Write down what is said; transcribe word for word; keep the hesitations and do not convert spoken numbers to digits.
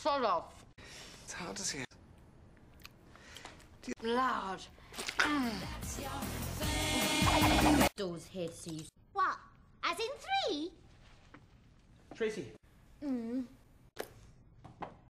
sod off. It's hard to see it. Loud. Doors here to see you. What? As in three? Tracy. Mm.